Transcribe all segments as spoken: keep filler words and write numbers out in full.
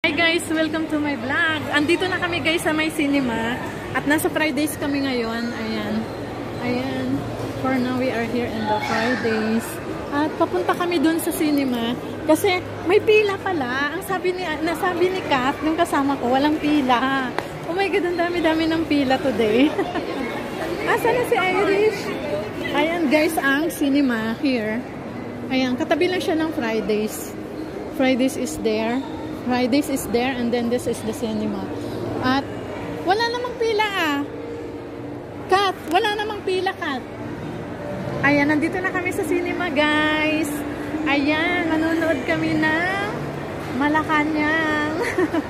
Hi guys! Welcome to my vlog. Andito na kami guys sa may cinema. At nasa Fridays kami ngayon. Ayan. Ayan. For now, we are here in the Fridays. At papunta kami dun sa cinema. Kasi may pila pala. Ang sabi ni, nasabi ni Kat, yung kasama ko, walang pila. Oh my God, ang dami-dami ng pila today. Asa na si Irish? Ayan guys, ang cinema here. Ayan, katabi lang siya ng Fridays. Fridays is there. Fridays is there and then this is the cinema. At wala namang pila ah. Kat, wala namang pila, Kat. Ayan, nandito na kami sa cinema, guys. Ayan, manonood kami ng Malacanang.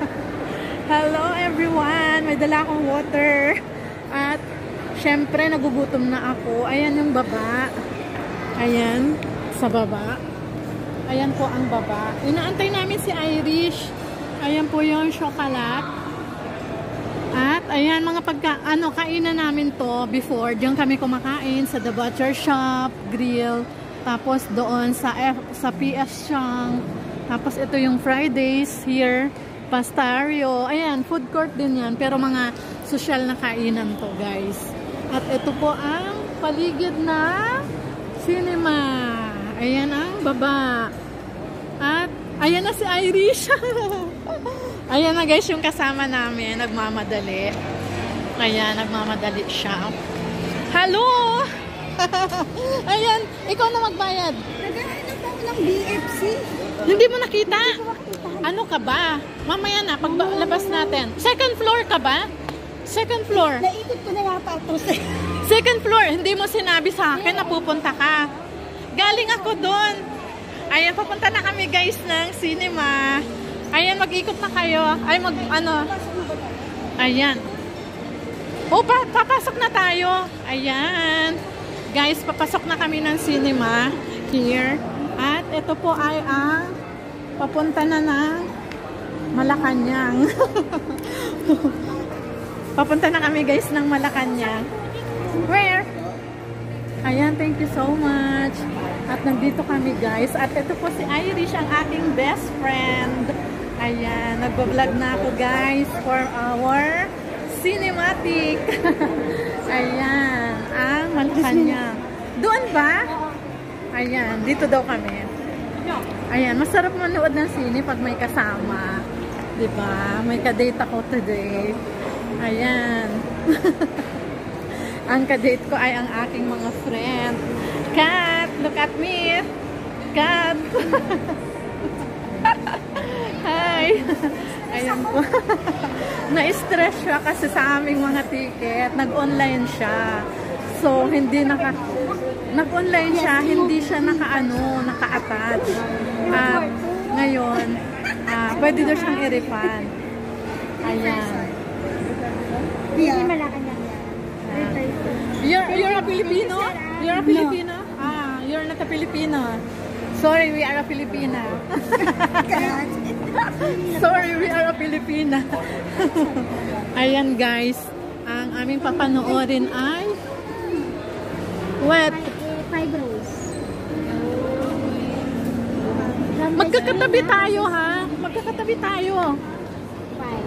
Hello everyone. May dala akong water. At syempre, nagugutom na ako. Ayan yung baba. Ayan, sa baba. Ayan po ang baba. Inaantay namin si Irish. Ayan po yung chocolate. At ayan mga pagka, ano, kainan namin to before. Diyan kami kumakain sa The Butcher Shop, Grill. Tapos doon sa, F, sa P S Chang. Tapos ito yung Fridays here. Pastario. Ayan, food court din yan. Pero mga social na kainan to guys. At ito po ang paligid na cinema. Ayan ang baba. At ayan na si Irish. Ayan na guys yung kasama namin. Nagmamadali. Ayan, nagmamadali siya. Hello! Ayan, ikaw na magbayad. Naghahanap ako ng B F C. Hindi mo nakita? Hindi ko makita. Ano ka ba? Mamaya na, paglabas natin. Second floor ka ba? Second floor. Naikot ko na yata ito. Second floor. Hindi mo sinabi sa akin na pupunta ka. Galing ako doon. Ayan, papunta na kami guys ng cinema. Ayan, mag-ikot na kayo. Ay, mag, ano. Ayan. O, pa, papasok na tayo. Ayan. Guys, papasok na kami ng cinema. Here. At ito po ay ang papunta na ng Malacanang. Papunta na kami guys ng Malacanang. Where? Ayan, thank you so much. At nandito kami guys. At ito po si Irish, ang aking best friend. Ayan, nagbablog na ako guys for our cinematic. Ayan, ang Malacanang. Doon ba? Ayan, dito daw kami. Ayan, masarap manood ng sine pag may kasama. Diba? May kadate ako today. Ayan. Ang kadate ko ay ang aking mga friend. Kat, look at me. Kat. Hi. Ayan po. Na-stress siya kasi sa aming mga ticket. Nag-online siya. So, hindi naka... Nag-online siya, hindi siya naka-ano, naka-attach. At ngayon, uh, pwede daw siyang i-refund. Ayan. Hindi Malacanang. You're, you're a Filipino? You're a Filipino? No. Ah, you're not a Filipino. Sorry, we are a Filipina. Sorry, we are a Filipina. Ayan guys, ang aming papanoorin ay what? Five rows. Magkakatabi tayo ha? Magkakatabi tayo. Five.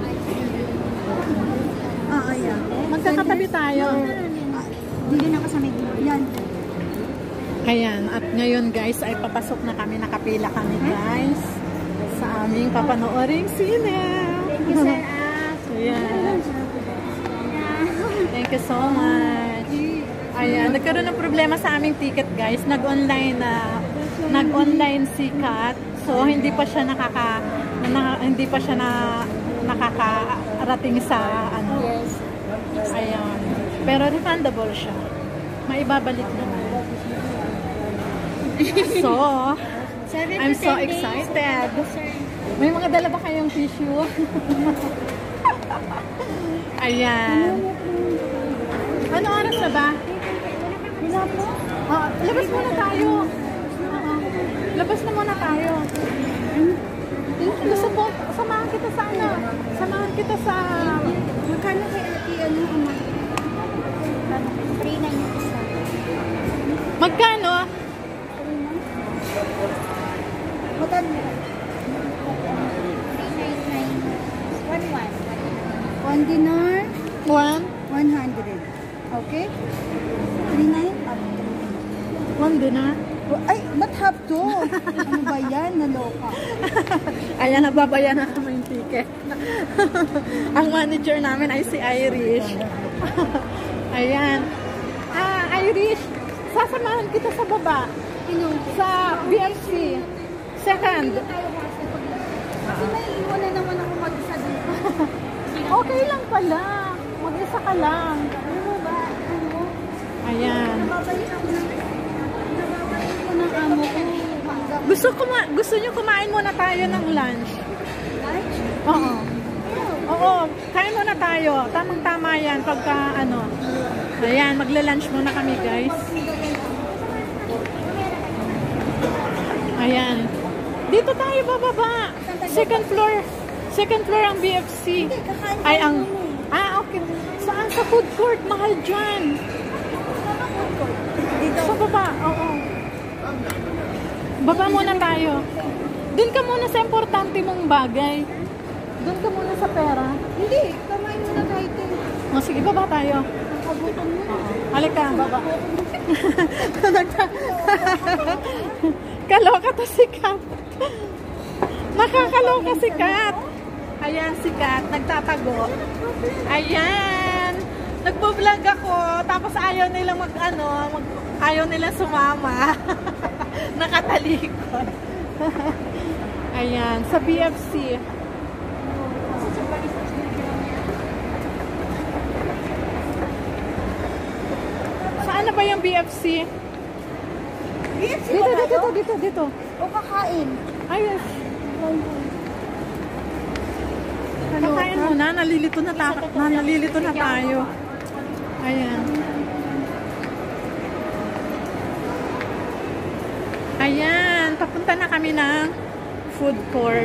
Oo, yan. Magkakatabi tayo. Hindi na ako sa may gilid. Yan. Ayan, at ngayon guys ay papasok na kami, nakapila kami guys sa aming papanooring sine. Thank you sir. Ayan. Thank you so much. Ayan, nagkaroon ng problema sa aming ticket guys. Nag-online na nag-online si Kat. So hindi pa siya nakaka na, hindi pa siya na nakakarating sa ano. Yes. Ayan. Pero refundable siya. Maibabalik naman. So, I'm so excited. May mga dala ba kayong tissue? Ayan. Ano oras na ba? Wala po. Oh, labas muna tayo. Uh, labas na muna tayo. Gusto po, samahan kita sa ano? Samahan kita sa... Magkano kay ate ano ama? three nine yung isa. Magkano? Magkano? three nine nine. One dinar, One? one hundred. Okay? Three nine? One dinar? Ay, not half to. Ano ba yan? Naloka. Ayan, nababayan na kami yung ticket. Ang manager namin ay si Irish. Ayan. Ah, Irish, sasamahan kita sa baba. Sa B F C. Second. Kasi may iwan na naman ako mag-isa dito. Okay lang pala. Mag-isa ka lang. Ano ba? Ano? Ayan. Nababalik ako ng nababalik ko ng amo ko. Gusto, kuma gusto nyo kumain muna tayo ng lunch? Lunch? Oo. Oo, kain muna tayo. Tamang-tama yan pagka ano. Ayan, magla-lunch muna kami, guys. Ayan. Dito tayo bababa. Second floor. Second floor ang B F C. Ay, ang... Ah, okay. Saan? Sa food court. Mahal dyan. Dito. Sa baba. Oo. Baba muna tayo. Doon ka muna sa importante mong bagay. Doon ka muna sa pera. Hindi, kamain muna tayo ito. O, sige, baba tayo. Kabutan mo. Halika, baba. Kaloka to si Kat. Nakakaloka si Kat. Ayan si Kat, nagtatago. Ayan. Nagpo-vlog ako, tapos ayaw nilang mag, ano, mag, ayaw nilang sumama. Nakatalikod. Ayan, sa B F C. Saan na ba yung B F C? B F C Dito, ba dito, tayo? dito, dito, dito. O kakain? Ayos. Kakain muna, nalilito na, ta na, nalilito na tayo. Ayan. Ayan, papunta na kami ng food court.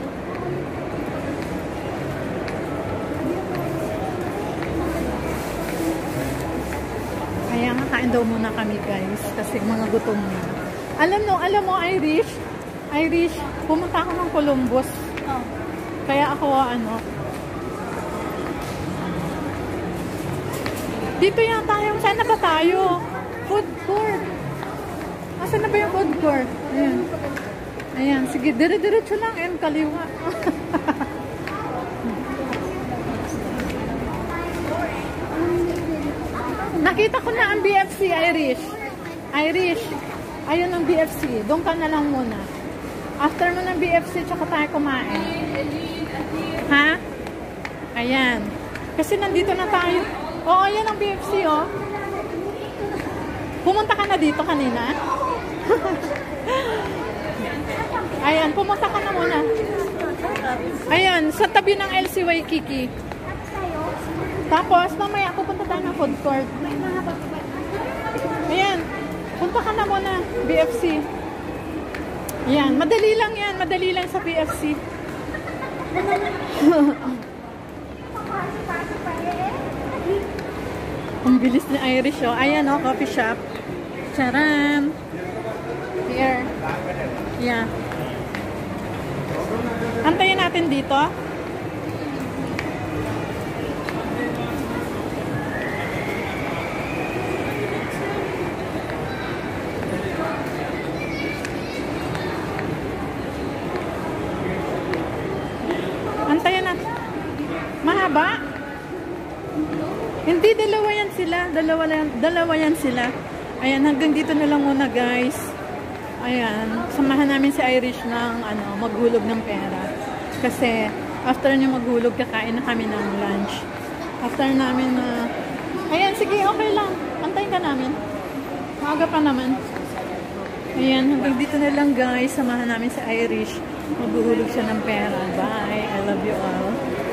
Ayan, kakain daw muna kami, guys, kasi mga gutom na. Alam no, alam mo, Irish, Irish, pumunta ako ng Columbus. Oh. Kaya ako, ano, dito yata yung, saan na ba tayo? Food court. Asan na ba yung food court? Ayan. Ayan, sige, dire-diretso lang, and kaliwa. Nakita ko na ang B F C, Irish. Irish. Ayun ang B F C. Doon ka na lang muna. After mo ng B F C, tsaka tayo kumain. Ha? Ayan. Kasi nandito na tayo. Oo, yan ang B F C, oh. Pumunta ka na dito kanina? Ayan, pumunta ka na muna. Ayan, sa tabi ng L C Waikiki. Tapos, mamaya pupunta tayo ng food court. Ayan, punta ka na muna, B F C. Ayan, madali lang yan. Madali lang sa B F C. Ang bilis ni Irish, oh. Ayan, oh, coffee shop. Charan! Here. Yeah. Antayin natin dito. Antayin natin. Mahaba? Hindi, dalawa yan sila. Dalawa, yan, dalawa yan sila. Ayan, hanggang dito na lang muna, guys. Ayan, samahan namin si Irish ng ano, maghulog ng pera. Kasi, after niya maghulog, kakain na kami ng lunch. After namin na... Uh, ayan, sige, okay lang. Antayin ka namin. Maaga pa naman. Ayan, hanggang dito na lang, guys. Samahan namin si Irish. Maghulog siya ng pera. Bye. I love you all.